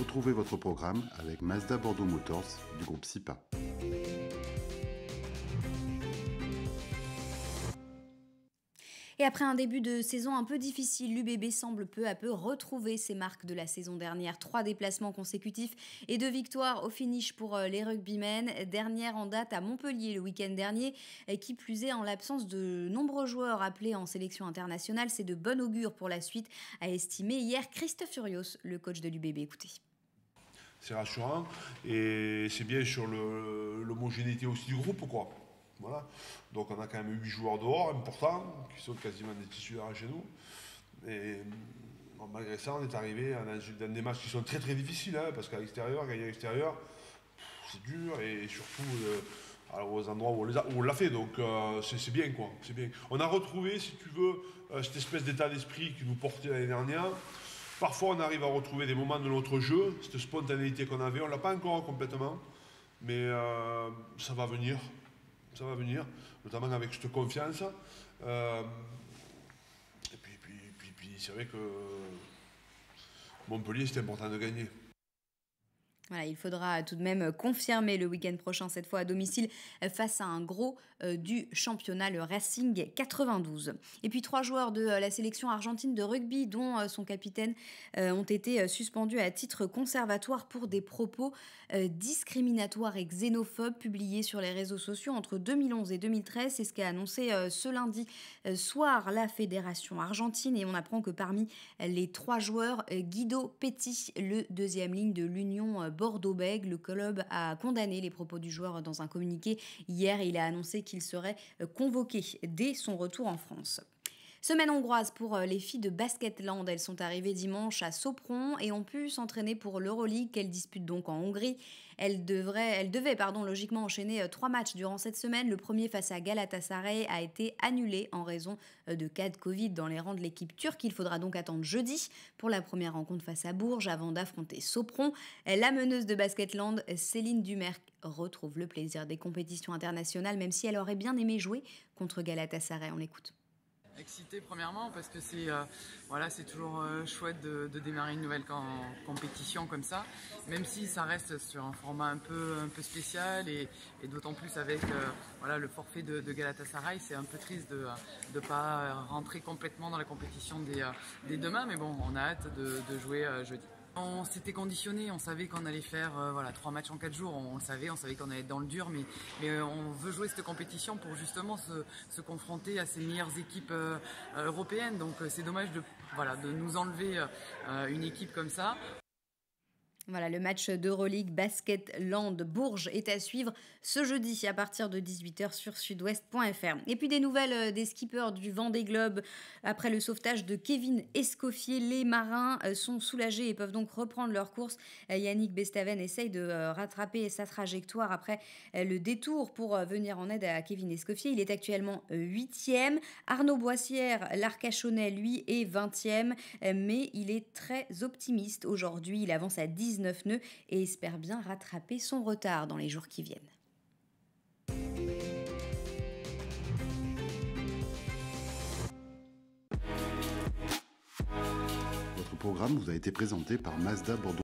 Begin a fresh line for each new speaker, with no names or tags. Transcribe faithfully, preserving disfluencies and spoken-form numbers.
Retrouvez votre programme avec Mazda Bordeaux Motors du groupe SIPA.
Et après un début de saison un peu difficile, l'U B B semble peu à peu retrouver ses marques de la saison dernière. Trois déplacements consécutifs et deux victoires au finish pour les rugbymen. Dernière en date à Montpellier le week-end dernier, qui plus est en l'absence de nombreux joueurs appelés en sélection internationale. C'est de bon augure pour la suite, a estimé hier Christophe Furios, le coach de l'U B B. Écoutez.
C'est rassurant et c'est bien sur le, l'homogénéité aussi du groupe, quoi. Voilà. Donc on a quand même huit joueurs dehors, importants, qui sont quasiment des titulaires chez nous. Et bon, malgré ça, on est arrivé dans, dans des matchs qui sont très très difficiles, hein, parce qu'à l'extérieur, gagner à l'extérieur, c'est dur, et surtout euh, alors aux endroits où on, les a, où on l'a fait. Donc euh, c'est, c'est bien, quoi. C'est bien. On a retrouvé, si tu veux, euh, cette espèce d'état d'esprit qui nous portait l'année dernière. Parfois, on arrive à retrouver des moments de notre jeu, cette spontanéité qu'on avait. On ne l'a pas encore complètement, mais euh, ça va venir. Ça va venir, notamment avec cette confiance. Euh, et puis, puis, puis, puis c'est vrai que Montpellier, c'est important de gagner.
Voilà, il faudra tout de même confirmer le week-end prochain, cette fois à domicile, face à un gros euh, du championnat, le Racing quatre-vingt-douze. Et puis trois joueurs de euh, la sélection argentine de rugby, dont euh, son capitaine, euh, ont été euh, suspendus à titre conservatoire pour des propos euh, discriminatoires et xénophobes publiés sur les réseaux sociaux entre deux mille onze et deux mille treize. C'est ce qu'a annoncé euh, ce lundi euh, soir la Fédération argentine. Et on apprend que parmi les trois joueurs, euh, Guido Petit, le deuxième ligne de l'Union euh, Bordeaux-Bègles, le club a condamné les propos du joueur dans un communiqué hier et il a annoncé qu'il serait convoqué dès son retour en France. Semaine hongroise pour les filles de Basketland. Elles sont arrivées dimanche à Sopron et ont pu s'entraîner pour l'Euroleague qu'elles disputent donc en Hongrie. Elles, devraient, elles devaient pardon, logiquement enchaîner trois matchs durant cette semaine. Le premier face à Galatasaray a été annulé en raison de cas de Covid dans les rangs de l'équipe turque. Il faudra donc attendre jeudi pour la première rencontre face à Bourges avant d'affronter Sopron. La meneuse de Basketland, Céline Dumerc, retrouve le plaisir des compétitions internationales, même si elle aurait bien aimé jouer contre Galatasaray. On l'écoute.
Excité premièrement parce que c'est euh, voilà, c'est toujours euh, chouette de, de démarrer une nouvelle compétition comme ça, même si ça reste sur un format un peu, un peu spécial et, et d'autant plus avec euh, voilà, le forfait de, de Galatasaray. C'est un peu triste de ne pas rentrer complètement dans la compétition des, des demain, mais bon, on a hâte de, de jouer euh, jeudi. On s'était conditionné, on savait qu'on allait faire euh, voilà, trois matchs en quatre jours, on, on le savait, on savait qu'on allait être dans le dur, mais, mais euh, on veut jouer cette compétition pour justement se, se confronter à ces meilleures équipes euh, européennes. Donc euh, c'est dommage de, voilà, de nous enlever euh, une équipe comme ça.
Voilà, le match d'Euroleague Basketland Bourges est à suivre ce jeudi à partir de dix-huit heures sur sudouest point f r. Et puis des nouvelles des skippers du Vendée Globe. Après le sauvetage de Kevin Escoffier, les marins sont soulagés et peuvent donc reprendre leur course. Yannick Bestaven essaye de rattraper sa trajectoire après le détour pour venir en aide à Kevin Escoffier. Il est actuellement huitième. Arnaud Boissière, l'Arcachonnais, lui, est vingtième. Mais il est très optimiste aujourd'hui. Il avance à dix-neuf nœuds et espère bien rattraper son retard dans les jours qui viennent.
Votre programme vous a été présenté par Mazda Bordeaux.